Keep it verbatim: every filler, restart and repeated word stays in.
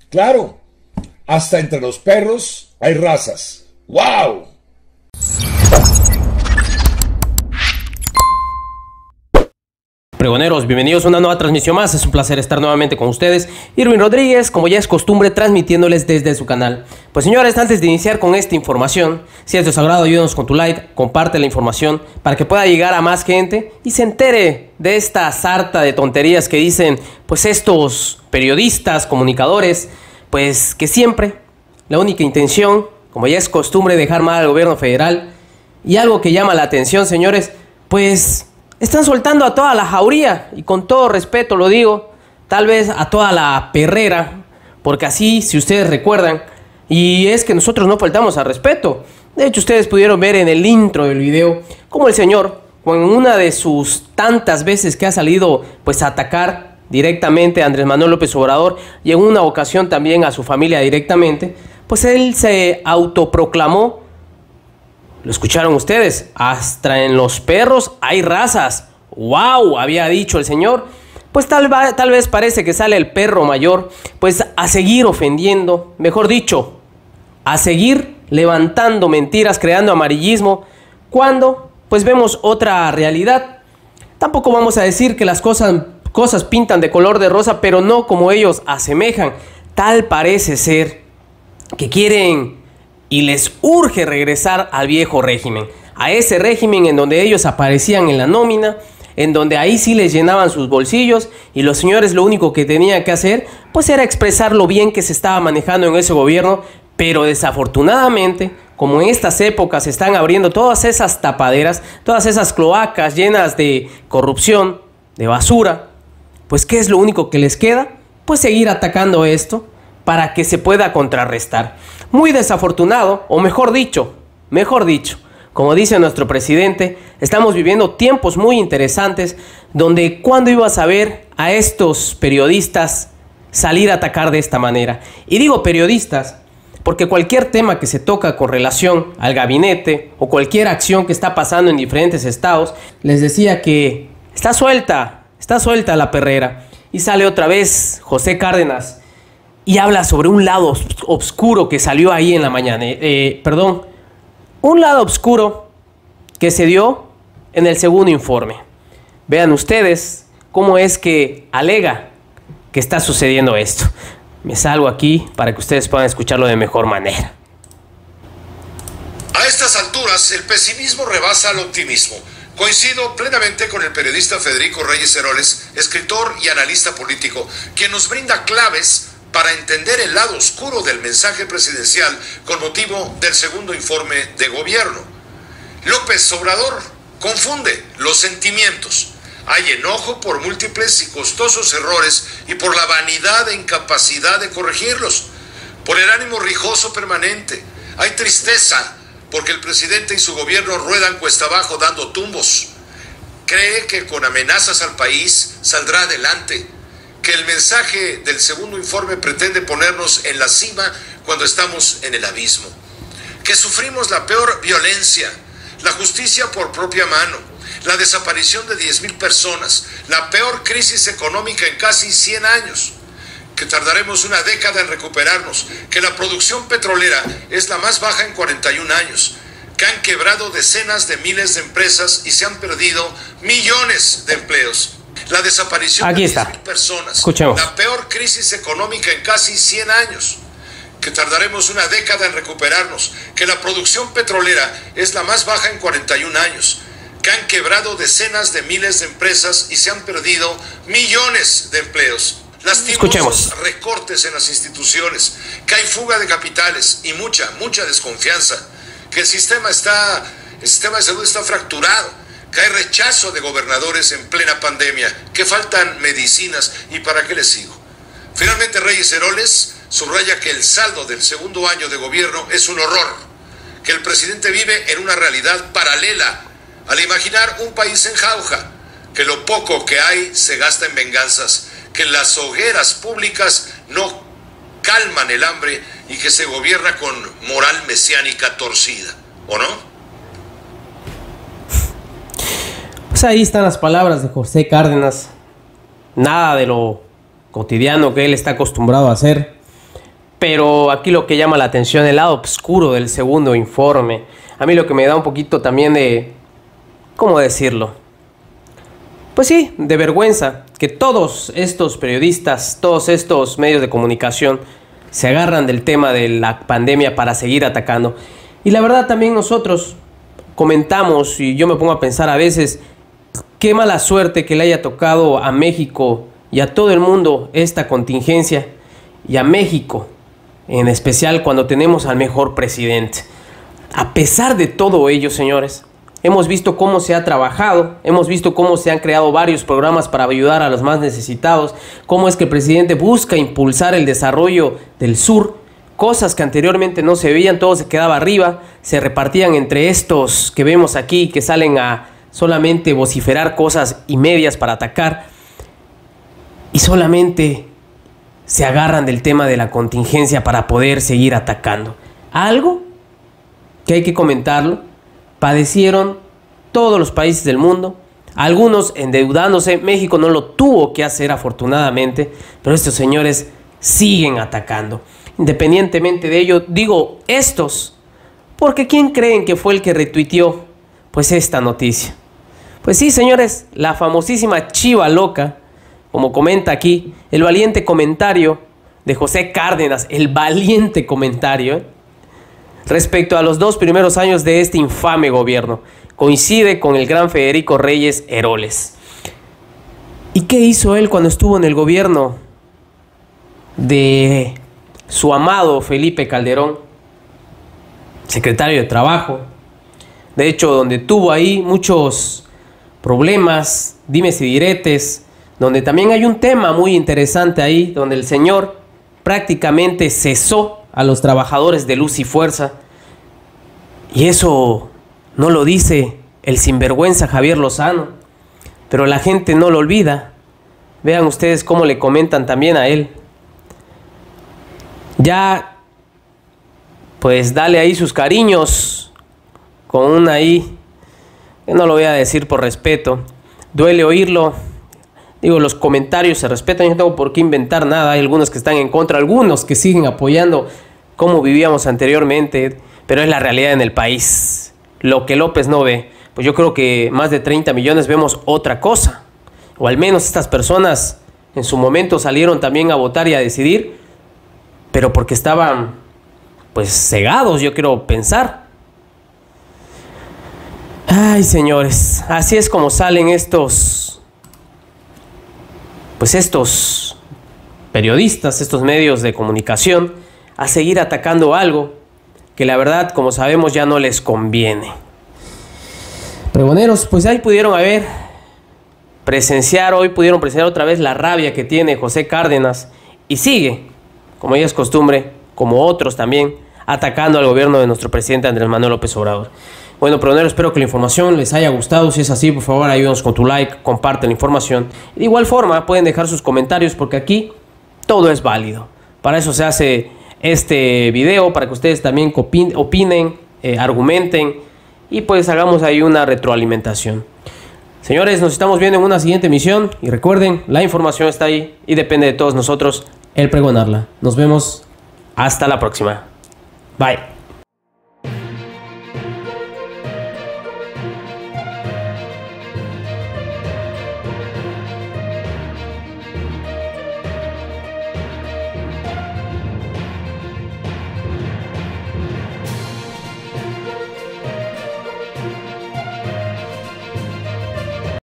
Claro, hasta entre los perros hay razas. ¡Wow! Pregoneros, bienvenidos a una nueva transmisión más. Es un placer estar nuevamente con ustedes. Irwin Rodríguez, como ya es costumbre, transmitiéndoles desde su canal. Pues señores, antes de iniciar con esta información, si es de su agrado, ayúdanos con tu like, comparte la información para que pueda llegar a más gente y se entere de esta sarta de tonterías que dicen pues estos periodistas, comunicadores, pues que siempre la única intención, como ya es costumbre, dejar mal al gobierno federal. Y algo que llama la atención, señores, pues están soltando a toda la jauría, y con todo respeto lo digo, tal vez a toda la perrera, porque así, si ustedes recuerdan, y es que nosotros no faltamos al respeto. De hecho, ustedes pudieron ver en el intro del video cómo el señor, con una de sus tantas veces que ha salido pues a atacar directamente a Andrés Manuel López Obrador, y en una ocasión también a su familia directamente, pues él se autoproclamó. Lo escucharon ustedes, hasta en los perros hay razas. ¡Wow! Había dicho el señor. Pues tal, tal vez parece que sale el perro mayor, pues a seguir ofendiendo, mejor dicho, a seguir levantando mentiras, creando amarillismo, cuando pues vemos otra realidad. Tampoco vamos a decir que las cosas, cosas pintan de color de rosa, pero no como ellos asemejan. Tal parece ser que quieren y les urge regresar al viejo régimen, a ese régimen en donde ellos aparecían en la nómina, en donde ahí sí les llenaban sus bolsillos, y los señores lo único que tenían que hacer pues era expresar lo bien que se estaba manejando en ese gobierno. Pero desafortunadamente, como en estas épocas se están abriendo todas esas tapaderas, todas esas cloacas llenas de corrupción, de basura, pues ¿qué es lo único que les queda? Pues seguir atacando esto para que se pueda contrarrestar. Muy desafortunado, o mejor dicho, mejor dicho, como dice nuestro presidente, estamos viviendo tiempos muy interesantes donde cuando ibas a ver a estos periodistas salir a atacar de esta manera. Y digo periodistas porque cualquier tema que se toca con relación al gabinete o cualquier acción que está pasando en diferentes estados, les decía que está suelta, está suelta la perrera. Y sale otra vez José Cárdenas y habla sobre un lado oscuro que salió ahí en la mañana. Eh, perdón, un lado oscuro que se dio en el segundo informe. Vean ustedes cómo es que alega que está sucediendo esto. Me salgo aquí para que ustedes puedan escucharlo de mejor manera. A estas alturas, el pesimismo rebasa al optimismo. Coincido plenamente con el periodista Federico Reyes Heroles, escritor y analista político, quien nos brinda claves para entender el lado oscuro del mensaje presidencial con motivo del segundo informe de gobierno. López Obrador confunde los sentimientos. Hay enojo por múltiples y costosos errores y por la vanidad e incapacidad de corregirlos, por el ánimo rijoso permanente. Hay tristeza porque el presidente y su gobierno ruedan cuesta abajo dando tumbos. Cree que con amenazas al país saldrá adelante, que el mensaje del segundo informe pretende ponernos en la cima cuando estamos en el abismo, que sufrimos la peor violencia, la justicia por propia mano, la desaparición de diez mil personas, la peor crisis económica en casi cien años, que tardaremos una década en recuperarnos, que la producción petrolera es la más baja en cuarenta y un años, que han quebrado decenas de miles de empresas y se han perdido millones de empleos. La desaparición Aquí de está. diez mil personas, Escuchemos. La peor crisis económica en casi cien años, que tardaremos una década en recuperarnos, que la producción petrolera es la más baja en cuarenta y un años, que han quebrado decenas de miles de empresas y se han perdido millones de empleos. Lastimosos recortes en las instituciones, que hay fuga de capitales y mucha, mucha desconfianza, que el sistema está, el sistema de salud está fracturado, que hay rechazo de gobernadores en plena pandemia, que faltan medicinas y para qué les sigo. Finalmente, Reyes Heroles subraya que el saldo del segundo año de gobierno es un horror, que el presidente vive en una realidad paralela al imaginar un país en jauja, que lo poco que hay se gasta en venganzas, que las hogueras públicas no calman el hambre y que se gobierna con moral mesiánica torcida, ¿o no? Pues ahí están las palabras de José Cárdenas. Nada de lo cotidiano que él está acostumbrado a hacer. Pero aquí lo que llama la atención es el lado oscuro del segundo informe. A mí lo que me da un poquito también de... ¿Cómo decirlo? Pues sí, de vergüenza que todos estos periodistas, todos estos medios de comunicación se agarran del tema de la pandemia para seguir atacando. Y la verdad también nosotros comentamos, y yo me pongo a pensar a veces, qué mala suerte que le haya tocado a México y a todo el mundo esta contingencia, y a México en especial cuando tenemos al mejor presidente. A pesar de todo ello, señores, hemos visto cómo se ha trabajado, hemos visto cómo se han creado varios programas para ayudar a los más necesitados, cómo es que el presidente busca impulsar el desarrollo del sur, cosas que anteriormente no se veían, todo se quedaba arriba, se repartían entre estos que vemos aquí, que salen a solamente vociferar cosas y medias para atacar, y solamente se agarran del tema de la contingencia para poder seguir atacando. Algo que hay que comentarlo, padecieron todos los países del mundo, algunos endeudándose. México no lo tuvo que hacer afortunadamente, pero estos señores siguen atacando. Independientemente de ello, digo estos, porque ¿quién creen que fue el que retuiteó pues esta noticia? Pues sí, señores, la famosísima Chiva Loca, como comenta aquí, el valiente comentario de José Cárdenas, el valiente comentario, ¿eh? respecto a los dos primeros años de este infame gobierno. Coincide con el gran Federico Reyes Heroles. ¿Y qué hizo él cuando estuvo en el gobierno de su amado Felipe Calderón, secretario de Trabajo? De hecho, donde tuvo ahí muchos problemas, dimes y diretes, donde también hay un tema muy interesante ahí, donde el señor prácticamente cesó a los trabajadores de Luz y Fuerza. Y eso no lo dice el sinvergüenza Javier Lozano, pero la gente no lo olvida. Vean ustedes cómo le comentan también a él. Ya, pues dale ahí sus cariños con una ahí, que no lo voy a decir por respeto, duele oírlo. Digo, los comentarios se respetan, yo no tengo por qué inventar nada. Hay algunos que están en contra, algunos que siguen apoyando como vivíamos anteriormente, pero es la realidad en el país. Lo que López no ve, pues yo creo que más de treinta millones vemos otra cosa. O al menos estas personas en su momento salieron también a votar y a decidir, pero porque estaban pues cegados, yo quiero pensar. Ay, señores, así es como salen estos... pues estos periodistas, estos medios de comunicación, a seguir atacando algo que la verdad, como sabemos, ya no les conviene. Pregoneros, pues ahí pudieron haber, presenciar hoy, pudieron presenciar otra vez la rabia que tiene José Cárdenas, y sigue, como ya es costumbre, como otros también, atacando al gobierno de nuestro presidente Andrés Manuel López Obrador. Bueno, pregoneros, espero que la información les haya gustado. Si es así, por favor, ayúdanos con tu like, comparte la información. De igual forma, pueden dejar sus comentarios porque aquí todo es válido. Para eso se hace este video, para que ustedes también opinen, eh, argumenten y pues hagamos ahí una retroalimentación. Señores, nos estamos viendo en una siguiente emisión y recuerden, la información está ahí y depende de todos nosotros el pregonarla. Nos vemos hasta la próxima. Bye.